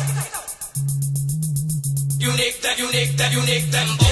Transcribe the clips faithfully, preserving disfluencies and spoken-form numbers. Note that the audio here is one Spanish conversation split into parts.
Unique, that unique, that unique, them boy.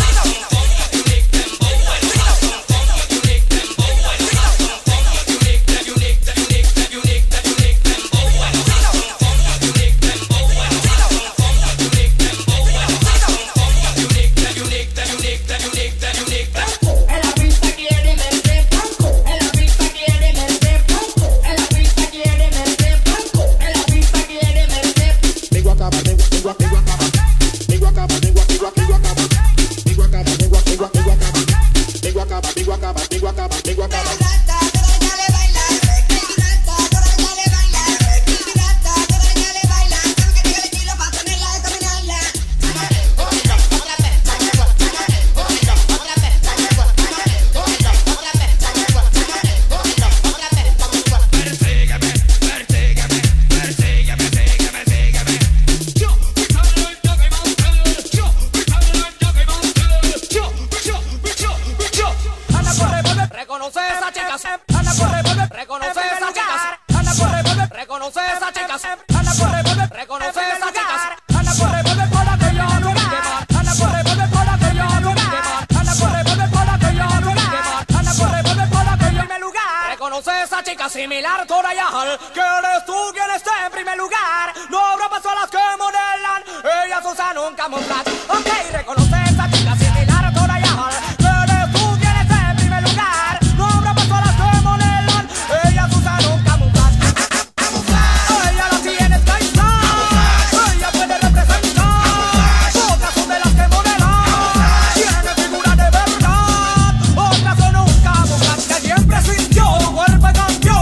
Similar toda Yahal, que eres tú quien esté en primer lugar. No habrá paso a las que modelan, ellas usan un camuflaje. Ok, reconoce esa chica similar a toda Yahal, que eres tú quien esté en primer lugar. No habrá paso a las que modelan, ellas usan un camuflaje. Ella la tiene style, ella puede representar. Pocas son de las que modelan, tiene figura de verdad. Otras son un camuflaje que siempre sintió tu cuerpo cambió.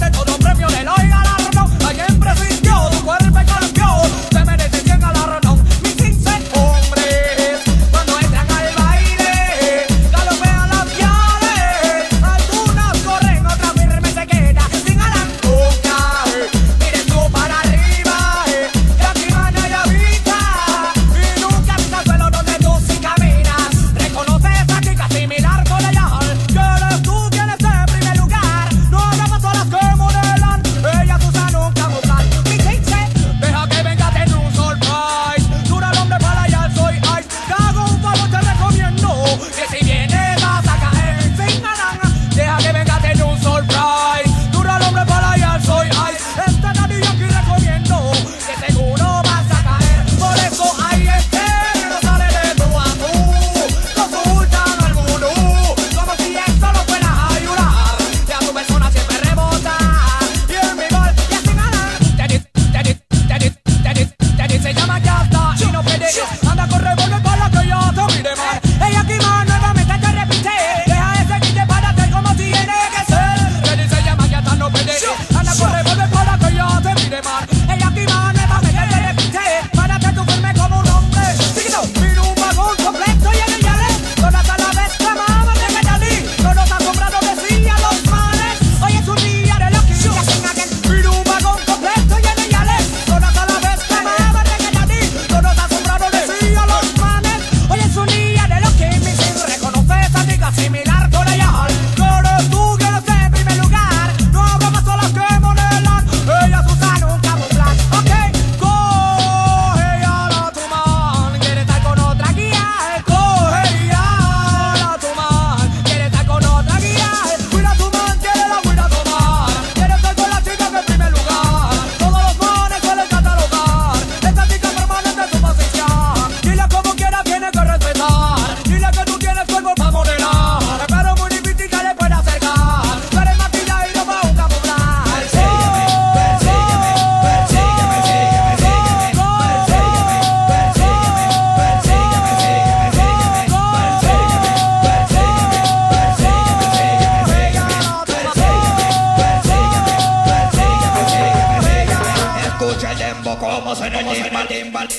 como suena el timbal, timbal.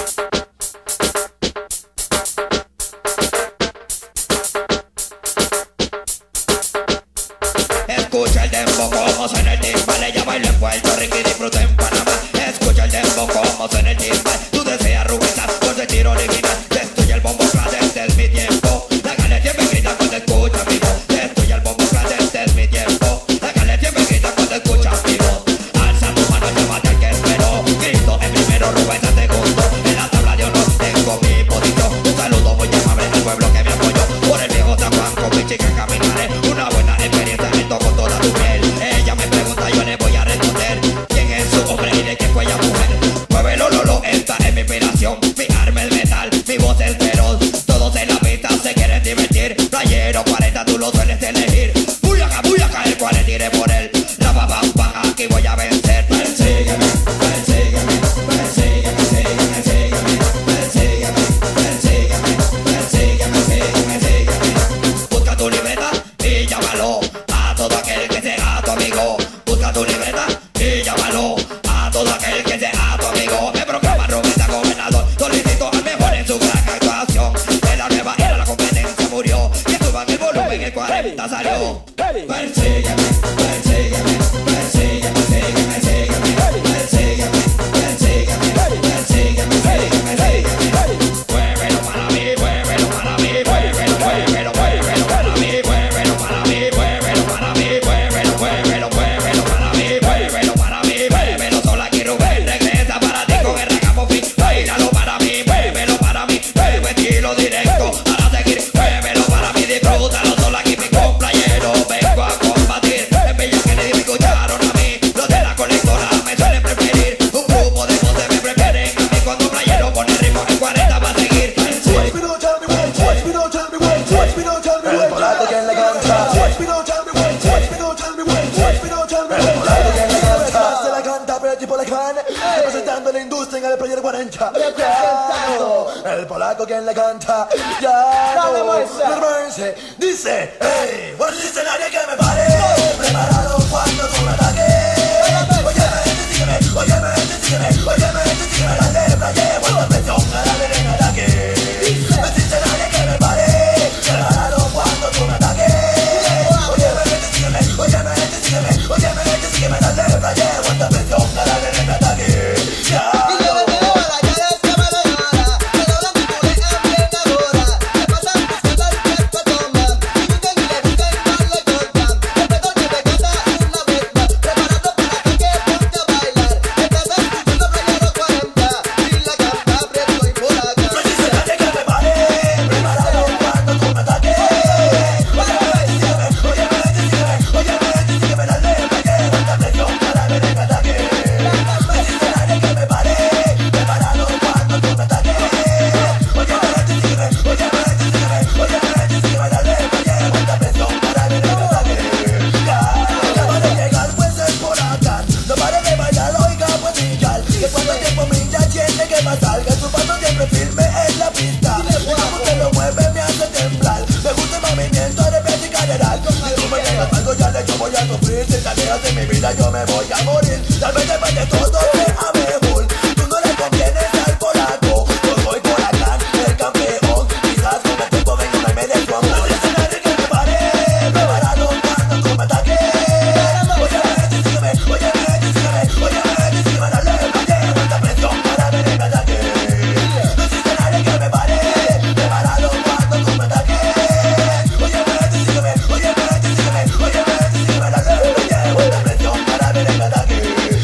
Escucha el dembow como suena el timbal. Ella baila en Puerto Rico y disfruta en Panamá. Escucha el dembow como suena el timbal. Tú deseas rubitas por de tiro original. Destruye el bombo clase, este es mi tiempo. La galería me grita cuando escucha mi voz. Destruye el bombo clase, este es mi tiempo. La galería me grita cuando escucha mi voz. Alza tu mano, llévate al que espero. Grito el primero. puta salió. Persígueme, persígueme, persígueme, sígueme, sígueme, persígueme, persígueme, persígueme, sígueme, sígueme. Muévelo para mí, muévelo para mí, muévelo, muévelo, muévelo para mí, muévelo para mí, muévelo para mí, muévelo, muévelo, muévelo para mí, muévelo para mí, muévelo. Sola quiero ver, regresa para ti con el ragamuffin. Bailalo para mí, muévelo para mí, mueve estilo directo para seguir, muévelo para mí, disfrútalo. Sola aquí mi compañero, vengo a combatir. Es bello que ni me escucharon a mí, los de la colectora me suelen preferir. Un grupo de voces me prefieren a mí cuando playero pone ritmo en cuarenta para seguir. Watch me, don't tell me when, watch me, don't tell me when, watch me, don't tell me when. El polaco que en la canta. Watch me, don't tell me when, watch me, don't tell me when, watch me, don't tell me when. El polaco que en la canta. Se la canta, pero tipo la can. Representando la industria en el player cuarenta. Representando. El polaco que en la canta. Ya no, verse. Dice, hey, bueno, dice nadie que me pare. Preparado cuando tú me ataques. Óyeme, sígueme, óyeme, sígueme, óyeme, sígueme, dale, playa, cuando presión, dale, ven, ataque. Me dice nadie que me pare. Preparado cuando tú me ataques. Óyeme, sígueme, óyeme, sígueme, óyeme, sígueme, dale, playa, cuando presión, dale, ven, ataque. Ya. Yo me voy a morir, tal vez después de todo sea mejor. Tú no le convienes al polaco, yo soy Polacán, el campeón. Quizás con el tiempo venga una media tu amor. No dice nadie que me pare, preparado cuando tú me ataques. Óyeme, sígueme, óyeme, sígueme, óyeme, sígueme, dale, dale, cuánta presión para ver el ataque. No dice nadie que me pare, preparado cuando tú me ataques. Óyeme, sígueme, óyeme, sígueme, óyeme, sígueme, dale, dale, cuánta presión para ver el ataque.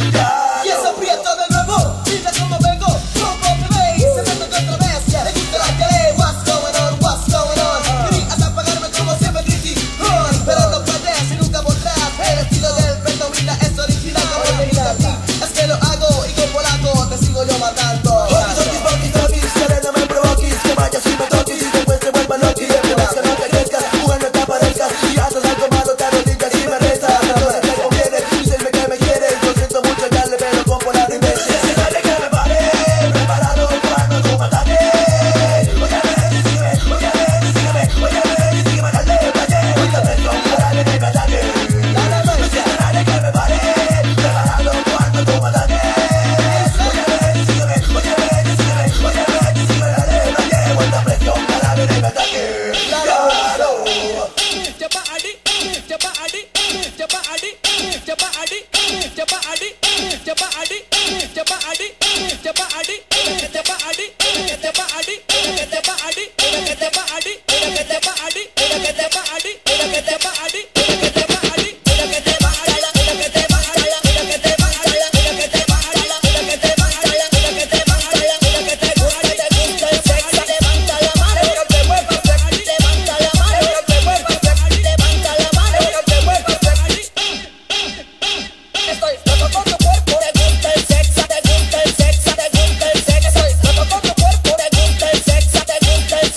Y eso aprieto de nuevo, mira cómo vengo, como me veis, se meto otra vez, le gusta la tele, what's going on, what's going on. Querías apagarme como siempre criticón, pero no puedes y nunca podrás. El estilo del Predomina es original como te gusta a ti. Es que lo hago y con polaco te sigo yo matando. Toquis, toquis, toquis, que no me provoquis, que vayas y me toquis y después te vuelva loqui. Después que no te crezcas, mujer no te aparezcas y haces algo malo, te arrodillas y me rezas. Entonces te conviene, dices que me quieres, yo siento mucho darle, pero con polar y veces. Dice nadie que me pare, preparado cuando tú me ataques. Óyeme, sígueme, óyeme, sígueme, óyeme, sígueme, dale, playa, cuánta presión para ver el ataque. No dice nadie que me pare, preparado cuando tú me ataques. Óyeme, sígueme, óyeme, sígueme, óyeme, sígueme, dale, playa, cuánta presión para ver el ataque. Claro. Your body, your body, your body, your body, your body, your body, your body, your body, your body, your body, your body, your body, your body, Te gusta el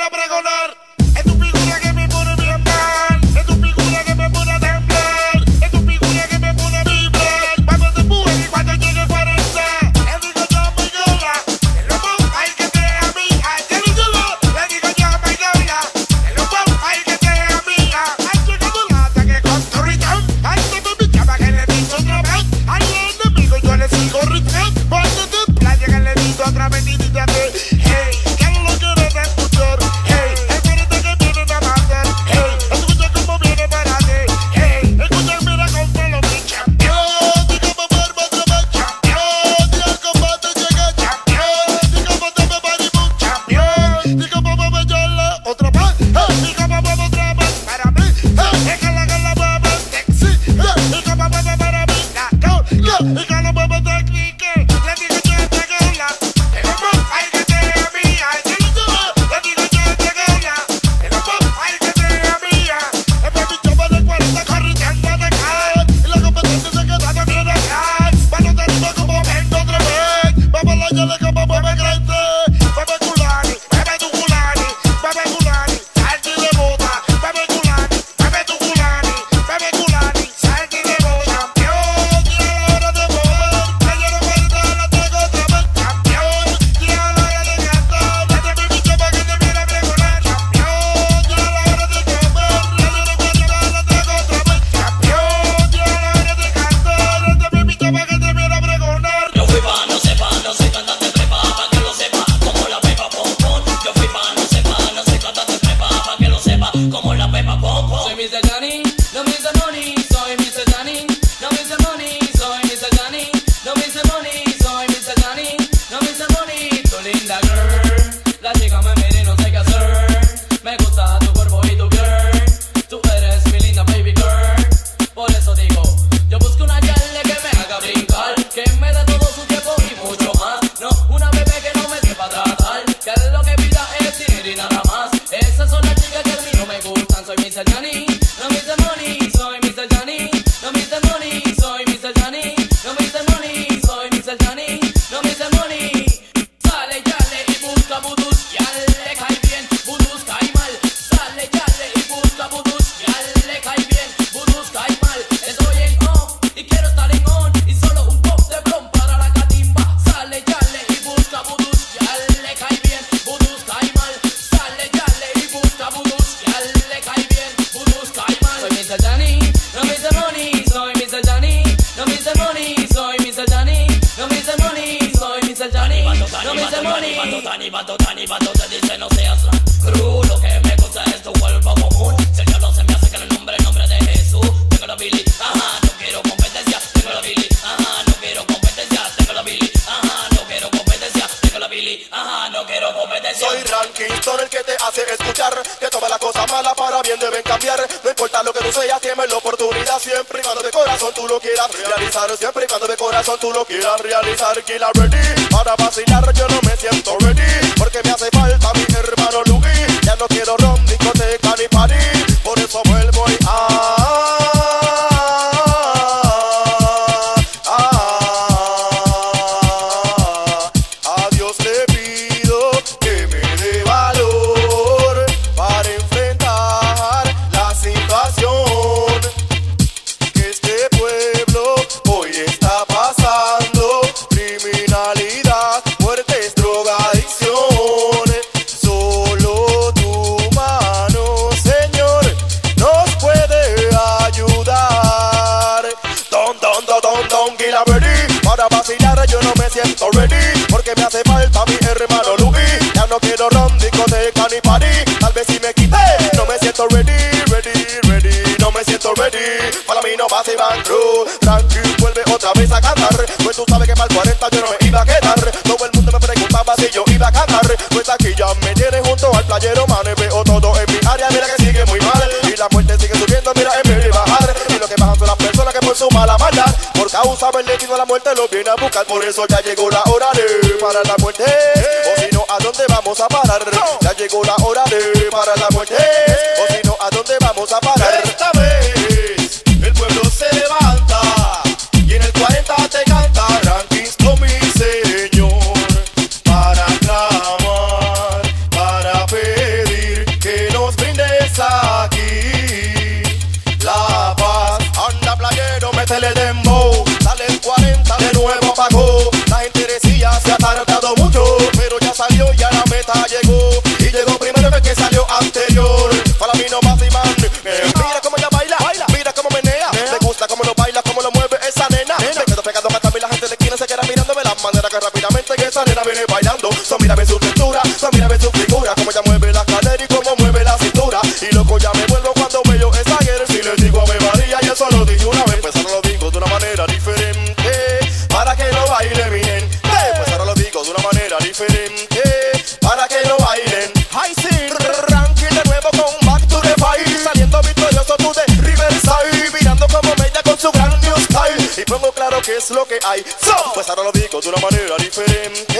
viene a pregonar. Es tu figura que me pone bien mal. Es tu figura que me pone a temblar. Es tu figura que me pone a vibrar. Cuando te empuje y cuando llegue cuarenta. Le digo yo, mi gola, el lobo, ay que te a mí. Ay, te digo yo, le digo yo, mi gola, el lobo, ay que te a mí. Ay, llegado la ataque con tu ritmo. Ay, te me pillaba que le digo otra vez. Ay, el enemigo yo le sigo ritmo. Cuando te playa que le digo otra vez y dice que hey, que no lo quieres escuchar. Hey, el bonito que viene a matar. Hey, escucha cómo viene para ti. Hey, escucha mira con solo mi champion. Diga mamá, hermano, más champion. Diga el combate llega champion. Diga mamá, me parimo champion. Diga mamá, me llama otra vez. Hey, diga mamá, otra vez para mí. Hey, es que la gala mamá sexy. Hey, diga mamá, para mí. No, no, no. Diga la mamá técnica. Le digo yo esta gala. El lobo, ay que te a mí. Ay, te digo yo. Le digo yo esta gala. El lobo, ay que te a mí. El baby chapa de cuarenta corriendo de caer. Y la competencia se queda también atrás. Cuando te digo como vengo otra vez. Vamos a la yale como mueve grande. Bebe culani, bebe tu culani. Bebe culani, salte de bota. Bebe culani, bebe tu culani. Bebe culani, salte de bota. Campeón, y a la hora de mover. Que yo no puedo la tengo otra vez. Campeón, y a la hora de cantar. Desde mi bicho pa' que te viene a pregonar. Campeón, y a la hora de comer. Que yo no puedo la tengo otra vez. Campeón, y a la hora de cantar. Desde mi bicho pa' que te viene a pregonar. Yo fui pa' no sepa, no soy cantante prepa, pa' que lo sepa, como la pepa pom pom. Yo fui pa' no sepa, no soy cantante prepa, pa' que lo sepa, como la pepa pom pom. Soy mister Johnny, no mister Money. Soy mister Johnny, no mister Money. Soy mister Johnny, no mister Money. Soy mister Johnny, no mister Money. Tu linda girl, la chica me mira y no sé qué hacer. Me gusta tu cuerpo y tu girl. Tú eres mi linda baby girl. Por eso digo, yo busco una charla que me haga brincar, que me dé todo su tiempo y mucho más. No, una bebé que no me sepa tratar, que lo que pida es dinero y nada más. Esas son las chicas que a mí no me gustan. Soy mister Johnny, no mister Money. Soy mister Johnny, no mister Money. Soy mister Johnny, no mister Money. Soy mister Johnny, no mister Money. Sale, yale y busca vudús, ya le cae bien, vudús cae mal. Sale, yale y busca vudús, ya le cae bien, vudús cae mal. Estoy en on y quiero estar en on, y solo un pop de blon para la catimba. Sale, yale y busca vudús, ya le cae bien, vudús cae mal. Sale, yale y busca vudús, ya le cae bien, vudús cae mal. Soy mister Johnny, no mister Money. Soy mister Johnny, no mister Money. Soy mister Johnny, no mister Money. Soy mister Johnny, no mister Money. Bato Tani, bato Tani, bato te dice no seas cruel. Lo que me gusta es tu cuerpo común. Si el diablo se me hace que el nombre, el nombre de Jesús. Tengo la Billy, ajá, no quiero competencia. Tengo la Billy, ajá, no quiero competencia. Tengo la Billy, ajá, no quiero competencia. Tengo la Billy, ajá, no quiero competencia. Soy Rankingston, el que te hace escuchar que todas las cosas malas para bien deben cambiar. No importa lo que tú seas, tienes la oportunidad siempre y cuando de corazón tú lo quieras realizar. Siempre y cuando de corazón tú lo quieras realizar. Killa ready, para vacilar yo no me siento ready, porque me hace falta mi hermano Luigi. Ya no quiero ron, discoteca ni party, por eso vuelvo y ah, ah, a Dios le pido que me dé valor para enfrentar la situación que este pueblo hoy está pasando. Criminalidad, muertes, drogadicción. Solo tu mano, Señor, nos puede ayudar. Don, don, don, don, don, Killa ready, para vacilar yo no me siento ready, porque me hace falta mi hermano Luigi. Ya no quiero ron, discoteca ni party. Tal vez si me quité, no me siento ready, ready, ready. No me siento ready, para mí no va a van crew. Tranquil vuelve otra vez a cantar, pues tú sabes que para el cuarenta yo no me iba a quedar. Todo el mundo me preguntaba si yo iba a cantar, pues aquí ya me tiene junto al playero, man. Veo todo en mi área, mira que sigue muy mal, y la muerte sigue subiendo, mira en vez de bajar. Y lo que bajan son las personas que por su mala maldad, por causa del destino la muerte los viene a buscar. Por eso ya llegó la hora de parar la muerte, o si no, ¿a dónde vamos a parar? Ya llegó la hora de parar la muerte, o si no, ¿a dónde vamos a parar? Esta vez el pueblo se levanta y en el cuarenta te canta Rankingston, mi Señor, para clamar, para pedir. qué es lo que hay. So, pues ahora lo digo de una manera diferente.